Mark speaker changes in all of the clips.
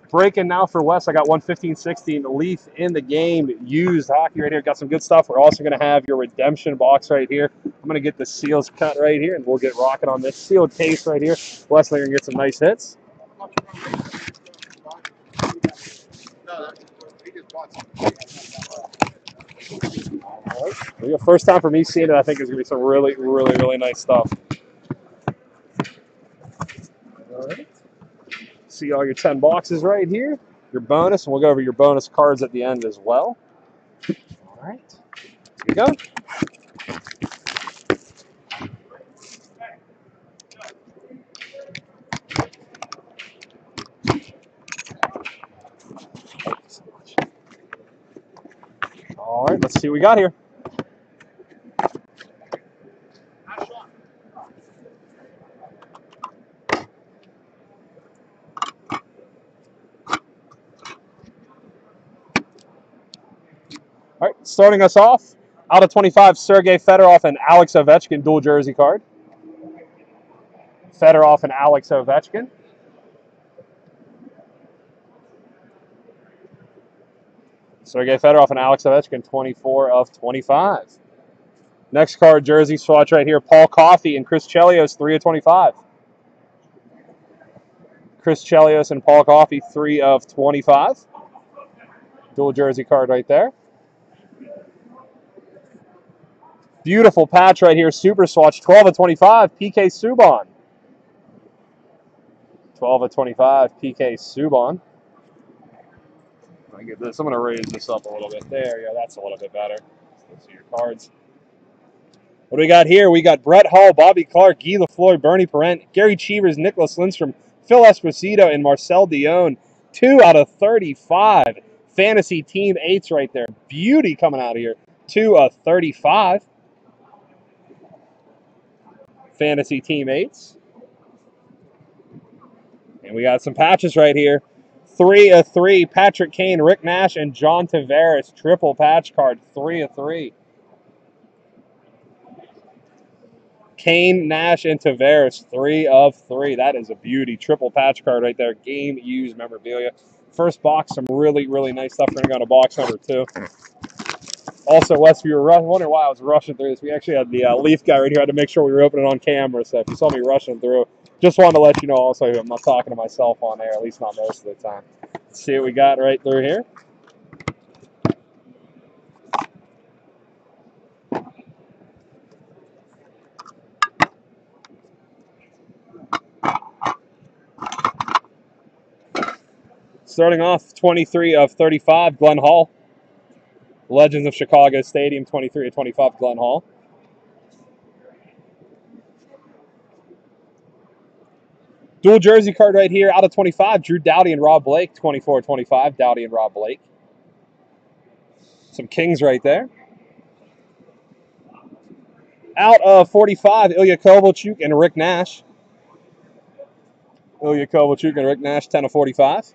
Speaker 1: Breaking now for Wes. I got 115-16 Leaf in the game. Used hockey right here. Got some good stuff. We're also going to have your redemption box right here. I'm going to get the seals cut right here, and we'll get rocking on this sealed case right here. Wes, they're going to get some nice hits. Right. First time for me seeing it, I think it's going to be some really, really, really nice stuff. All right. See all your 10 boxes right here. Your bonus, and we'll go over your bonus cards at the end as well. All right. Here we go. All right, let's see what we got here. All right, starting us off, out of 25, Sergei Fedorov and Alex Ovechkin dual jersey card. Fedorov and Alex Ovechkin. Sergei Fedorov and Alex Ovechkin, 24 of 25. Next card, jersey swatch right here, Paul Coffey and Chris Chelios, 3 of 25. Chris Chelios and Paul Coffey, 3 of 25. Dual jersey card right there. Beautiful patch right here, super swatch, 12 of 25, PK Subban. 12 of 25, PK Subban. I get this. I'm going to raise this up a little bit. There, yeah, that's a little bit better. Let's see your cards. What do we got here? We got Brett Hull, Bobby Clark, Guy Lafleur, Bernie Parent, Gary Cheevers, Nicholas Lindstrom, Phil Esposito, and Marcel Dion. 2 out of 35. Fantasy Team 8s right there. Beauty coming out of here. 2 of 35. Fantasy Team 8s. And we got some patches right here. 3 of 3. Patrick Kane, Rick Nash, and John Tavares. Triple patch card. 3 of 3. Kane, Nash, and Tavares. 3 of 3. That is a beauty. Triple patch card right there. Game used memorabilia. First box, some really, really nice stuff. We're going to go to box number 2. Also, Wes, if you were wondering why I was rushing through this, we actually had the Leaf guy right here. I had to make sure we were opening on camera, so if you saw me rushing through, just wanted to let you know also I'm not talking to myself on air, at least not most of the time. Let's see what we got right through here. Starting off, 23 of 35, Glenn Hall. Legends of Chicago Stadium, 23 of 25, Glenn Hall. Dual jersey card right here, out of 25, Drew Doughty and Rob Blake, 24 of 25, Doughty and Rob Blake. Some Kings right there. Out of 45, Ilya Kovalchuk and Rick Nash. Ilya Kovalchuk and Rick Nash, 10 of 45.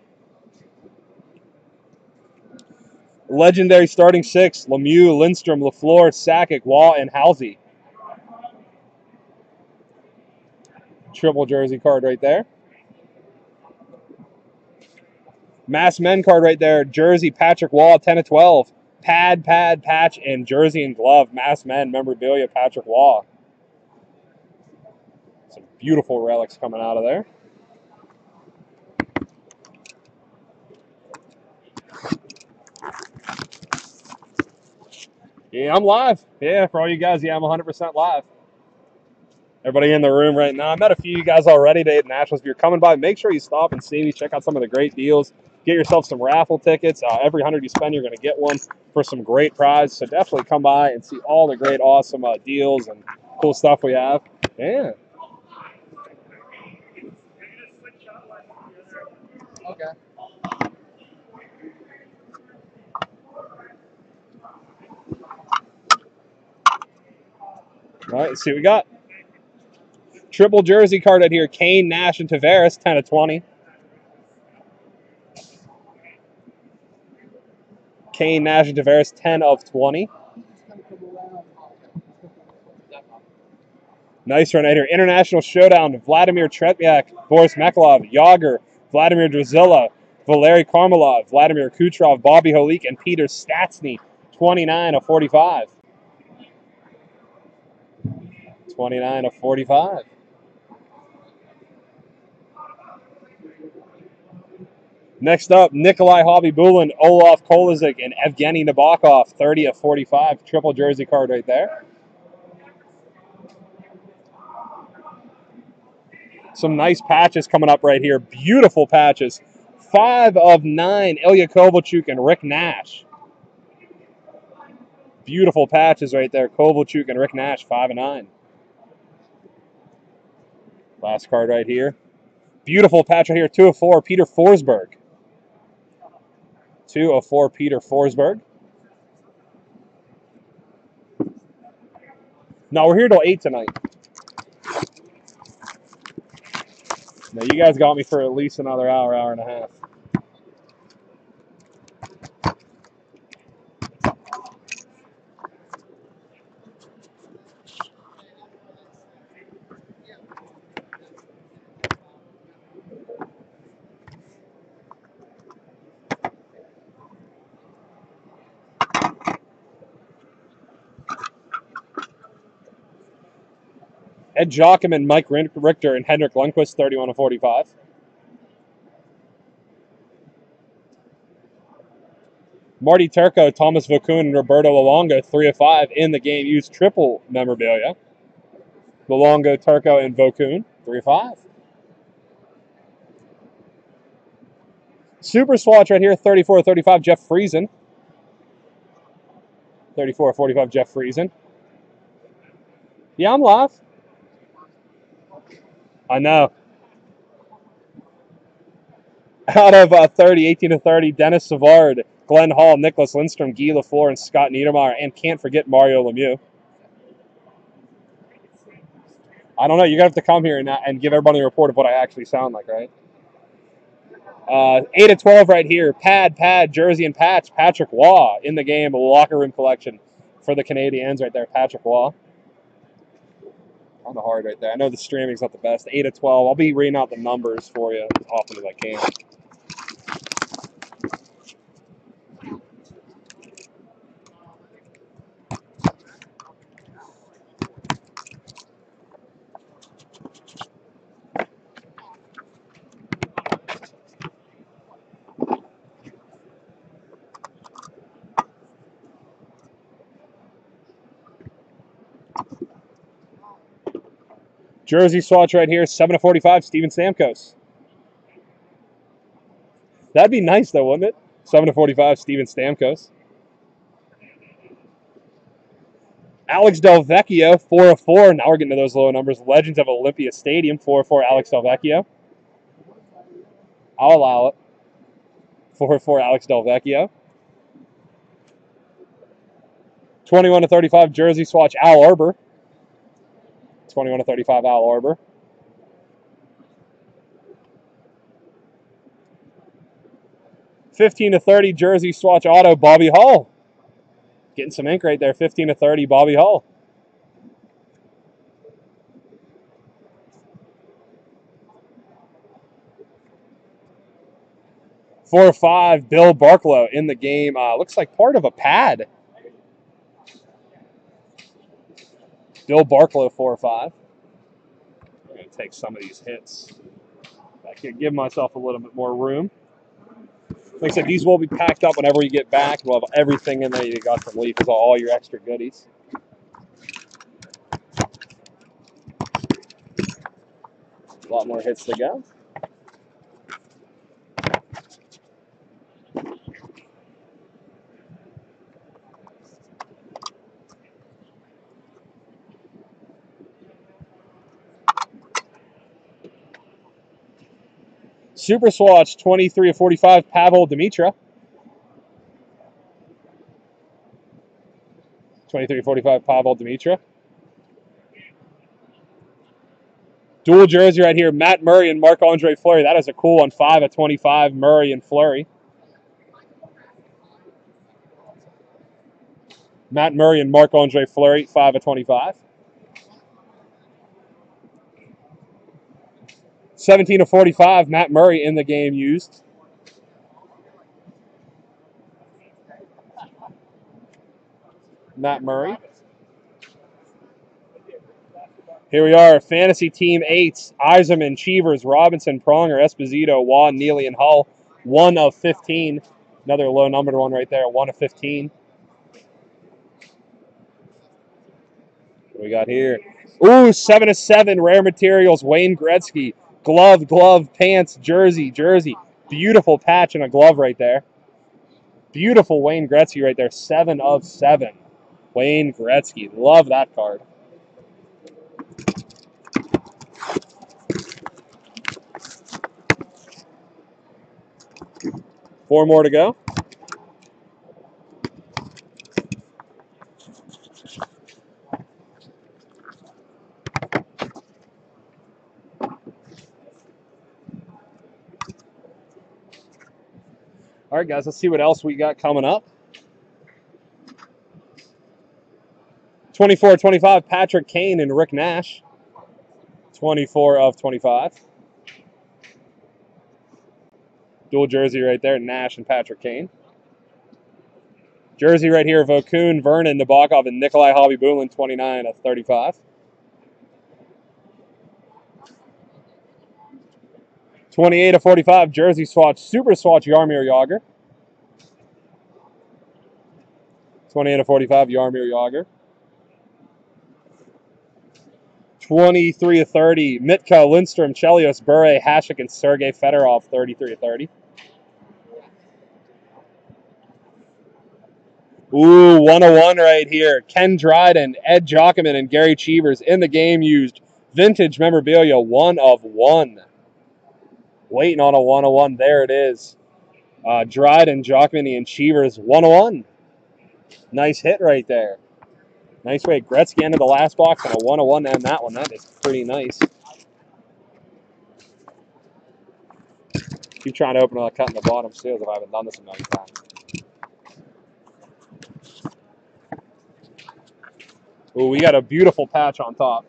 Speaker 1: Legendary starting 6, Lemieux, Lindstrom, Lafleur, Sakic, Wall, and Halsey. Triple jersey card right there. Mass men card right there. Jersey, Patrick Wall, 10 of 12. Pad, patch, and jersey and glove. Mass men, memorabilia, Patrick Wall. Some beautiful relics coming out of there. Yeah, I'm live. Yeah, for all you guys, yeah, I'm 100% live. Everybody in the room right now. I met a few of you guys already today at Nashville. If you're coming by, make sure you stop and see me. Check out some of the great deals. Get yourself some raffle tickets. Every 100 you spend, you're going to get one for some great prize. So definitely come by and see all the great, awesome deals and cool stuff we have. Yeah.
Speaker 2: Okay.
Speaker 1: All right, let's see what we got. Triple jersey card out here. Kane, Nash, and Tavares, 10 of 20. Kane, Nash, and Tavares, 10 of 20. Nice run right here. International Showdown. Vladimir Tretyak, Boris Mekalov, Yager, Vladimir Drazila, Valery Karmalov, Vladimir Kucherov, Bobby Holik, and Peter Stastny, 29/45. 29/45. Next up, Nikolai Hobby-Bulin, Olaf Kolazic, and Evgeny Nabokov, 30/45. Triple jersey card right there. Some nice patches coming up right here. Beautiful patches. 5/9, Ilya Kovalchuk and Rick Nash. Beautiful patches right there. Kovalchuk and Rick Nash, 5/9. Last card right here. Beautiful patch right here. 2/4, Peter Forsberg. 2/4, Peter Forsberg. No, we're here till 8 tonight. Now, you guys got me for at least another hour, hour and a half. Ed Joachim, Mike Richter, and Henrik Lundqvist, 31/45. Marty Turco, Thomas Vokoun, and Roberto Luongo, 3/5 in the game. Used triple memorabilia. Luongo, Turco, and Vokoun, 3/5. Super swatch right here, 34/35, Jeff Friesen. 34/45, Jeff Friesen. Yeah, I'm live. I know. Out of 30, 18/30, Dennis Savard, Glenn Hall, Nicholas Lindstrom, Guy Lafleur, and Scott Niedermayer. And can't forget Mario Lemieux. I don't know. You're going to have to come here and give everybody a report of what I actually sound like, right? 8/12 right here. Pad, jersey, and patch. Patrick Waugh in the game. Locker room collection for the Canadiens right there. Patrick Waugh. On the hard right there. I know the streaming's not the best. 8/12. I'll be reading out the numbers for you as often as I can. Jersey swatch right here, 7/45, Steven Stamkos. That'd be nice, though, wouldn't it? 7/45, Steven Stamkos. Alex Del Vecchio, 4/4. Now we're getting to those low numbers. Legends of Olympia Stadium, 4/4, Alex Del Vecchio. I'll allow it. 4/4, Alex Del Vecchio. 21/35, Jersey swatch, Al Arbour. 21/35, Al Arbour. 15/30, Jersey swatch auto, Bobby Hull. Getting some ink right there. 15/30, Bobby Hull. 4/5, Bill Barklow in the game. Looks like part of a pad. Bill Barklow, 4/5. I'm going to take some of these hits. I can give myself a little bit more room. Like I said, these will be packed up whenever you get back. We'll have everything in there you got from Leaf, all your extra goodies. A lot more hits to go. Super swatch, 23/45, Pavel Demitra. 23/45, Pavel Demitra. Dual jersey right here, Matt Murray and Marc-Andre Fleury. That is a cool one, 5/25, Murray and Fleury. Matt Murray and Marc-Andre Fleury, 5/25. 17/45, Matt Murray in the game used. Matt Murray. Here we are, Fantasy Team 8s, Eiserman, Cheevers, Robinson, Pronger, Esposito, Waugh, Neely, and Hull. 1 of 15. Another low-numbered one right there, 1 of 15. What we got here? Ooh, 7 of 7, Rare Materials, Wayne Gretzky. Glove, pants, jersey. Beautiful patch and a glove right there. Beautiful Wayne Gretzky right there, 7 of 7. Wayne Gretzky, love that card. Four more to go. All right, guys, let's see what else we got coming up. 24/25, Patrick Kane and Rick Nash. 24 of 25. Dual jersey right there, Nash and Patrick Kane. Jersey right here, Vokun, Vernon, Nabokov, and Nikolai Hobby-Bulin, 29 of 35. 28 of 45, jersey swatch, super swatch, Jaromir Jagr. 28 of 45, Jaromir Jagr. 23 of 30, Mitka, Lindstrom, Chelios, Bure, Hasek, and Sergei Fedorov, 33 of 30. Ooh, 101 right here. Ken Dryden, Ed Jockman, and Gary Cheevers in the game used. Vintage memorabilia, 1 of 1. Waiting on a 101. There it is. Dryden, Jockman, and Cheevers, 101. Nice hit right there. Nice way. Gretzky ended the last box and a 101 to end that one. That is pretty nice. Keep trying to open a cut in the bottom seals if I haven't done this a million times. Ooh, we got a beautiful patch on top.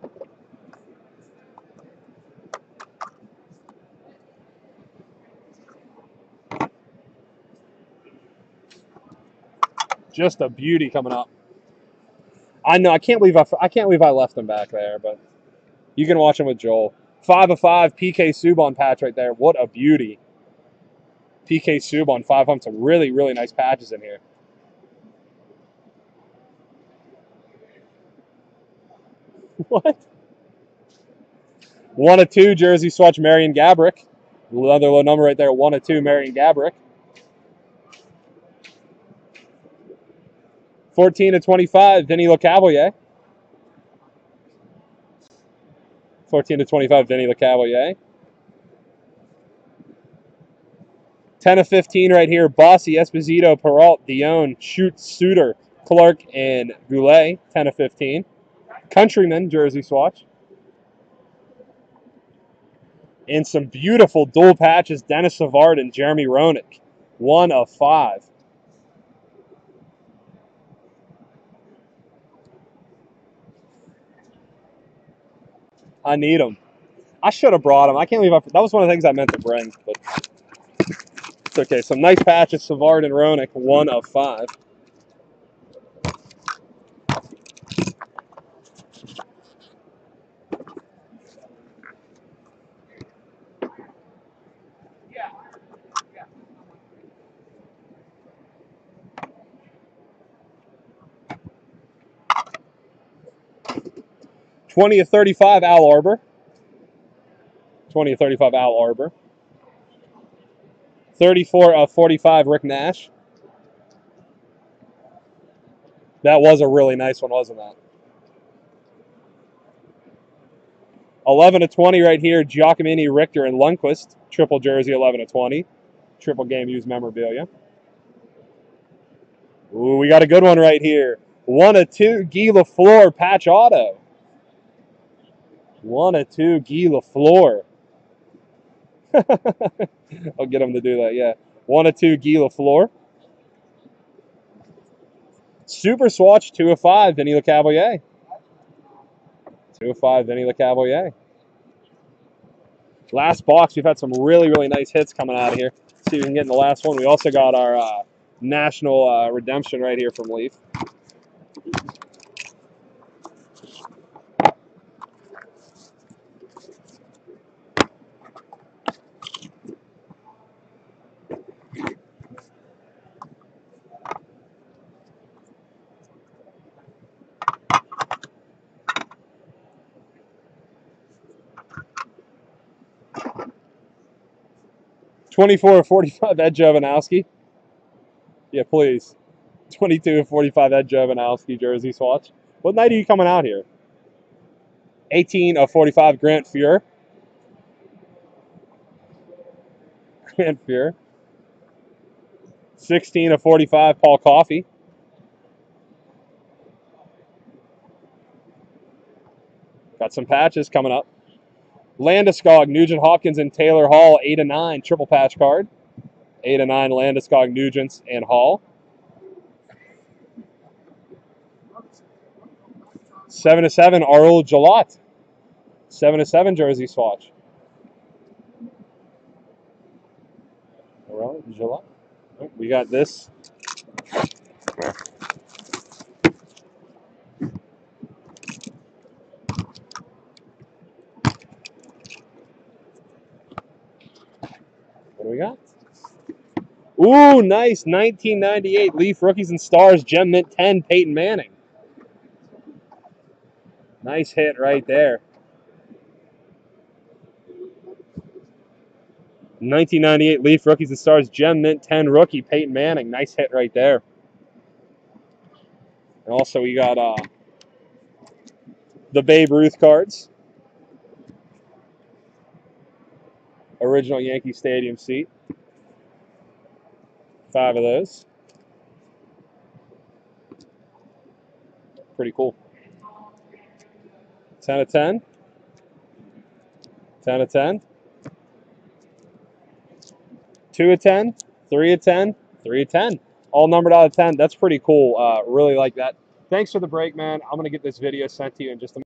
Speaker 1: Just a beauty coming up. I know. I can't believe I left them back there, but you can watch them with Joel. 5 of 5, PK Subban patch right there. What a beauty. PK Subban, 5 of some really, really nice patches in here. What? 1 of 2, jersey swatch, Marian Gaborik. Another low number right there, 1 of 2, Marian Gaborik. 14 of 25, Vinny LeCavalier. 14 of 25, Vinny LeCavalier. 10 of 15 right here, Bossy, Esposito, Peralt, Dion, Schutz, Suter, Clark, and Goulet. 10 of 15. Countryman, jersey swatch. And some beautiful dual patches, Dennis Savard and Jeremy Roenick. 1 of 5. I need them. I should have brought them. I can't believe that was one of the things I meant to bring. But it's okay. Some nice patches, Savard and Roenick. 1 of 5. $20 of 35, Al Arbor. 20 of 35, Al Arbor. 34 of 45, Rick Nash. That was a really nice one, wasn't that? 11 of 20 right here, Giacomini, Richter, and Lundqvist. Triple jersey, 11 of 20. Triple game used memorabilia. Ooh, we got a good one right here. 1 of 2, Guy Lafleur, patch auto. 1 of 2, Guy Lafleur. I'll get him to do that, yeah. 1 of 2, Guy Lafleur. Super swatch, 2 of 5, Vinny LeCavalier. 2 of 5, Vinny LeCavalier. Last box, we've had some really, really nice hits coming out of here. Let's see if we can get in the last one. We also got our National Redemption right here from Leaf. 24 of 45, Ed Jovanowski. Yeah, please. 22 of 45, Ed Jovanowski jersey swatch. What night are you coming out here? 18 of 45, Grant Fuhr. Grant Fuhr. 16 of 45, Paul Coffey. Got some patches coming up. Landeskog, Nugent Hopkins, and Taylor Hall, 8 of 9, triple patch card. 8 of 9, Landeskog, Nugent, and Hall. 7 of 7, Arul Jalot. 7 of 7, jersey swatch. Arul Jalot. We got this. What do we got? Ooh, nice. 1998 Leaf Rookies and Stars, Gem Mint 10, Peyton Manning. Nice hit right there. 1998 Leaf Rookies and Stars, Gem Mint 10 rookie, Peyton Manning. Nice hit right there. And also we got the Babe Ruth cards. Original Yankee Stadium seat. 5 of those. Pretty cool. 10 of 10. 10 of 10. 2 of 10. 3 of 10. 3 of 10. All numbered out of 10. That's pretty cool. Really like that. Thanks for the break, man. I'm going to get this video sent to you in just a minute.